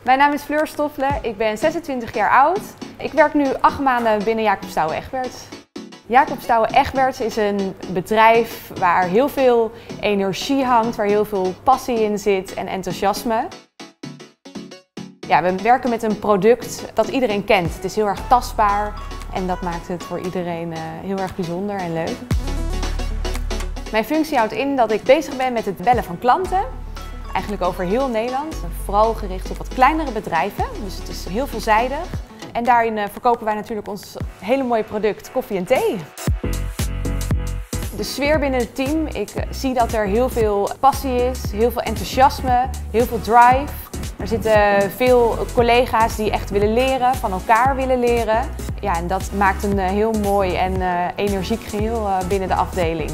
Mijn naam is Fleur Stoffelen, ik ben 26 jaar oud. Ik werk nu 8 maanden binnen Jacob Stouwen Egberts. Jacob Stouwen Egberts is een bedrijf waar heel veel energie hangt, waar heel veel passie in zit en enthousiasme. Ja, we werken met een product dat iedereen kent. Het is heel erg tastbaar en dat maakt het voor iedereen heel erg bijzonder en leuk. Mijn functie houdt in dat ik bezig ben met het bellen van klanten. Eigenlijk over heel Nederland, vooral gericht op wat kleinere bedrijven, dus het is heel veelzijdig. En daarin verkopen wij natuurlijk ons hele mooie product koffie en thee. De sfeer binnen het team, ik zie dat er heel veel passie is, heel veel enthousiasme, heel veel drive. Er zitten veel collega's die echt willen leren, van elkaar willen leren. Ja, en dat maakt een heel mooi en energiek geheel binnen de afdeling.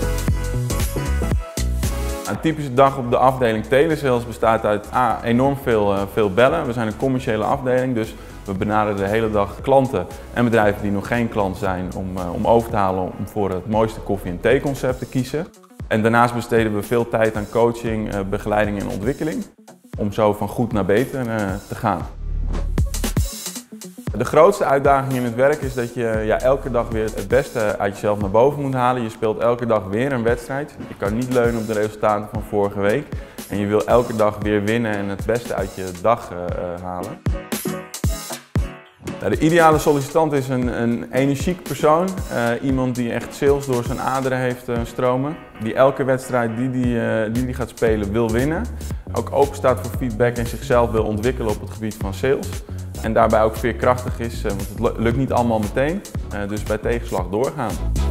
Een typische dag op de afdeling telesales bestaat uit enorm veel bellen. We zijn een commerciële afdeling, dus we benaderen de hele dag klanten en bedrijven die nog geen klant zijn om over te halen om voor het mooiste koffie- en theeconcept te kiezen. En daarnaast besteden we veel tijd aan coaching, begeleiding en ontwikkeling om zo van goed naar beter te gaan. De grootste uitdaging in het werk is dat je elke dag weer het beste uit jezelf naar boven moet halen. Je speelt elke dag weer een wedstrijd. Je kan niet leunen op de resultaten van vorige week. En je wil elke dag weer winnen en het beste uit je dag halen. De ideale sollicitant is een energiek persoon. Iemand die echt sales door zijn aderen heeft stromen. Die elke wedstrijd die gaat spelen wil winnen. Ook open staat voor feedback en zichzelf wil ontwikkelen op het gebied van sales. En daarbij ook veerkrachtig is, want het lukt niet allemaal meteen. Dus bij tegenslag doorgaan.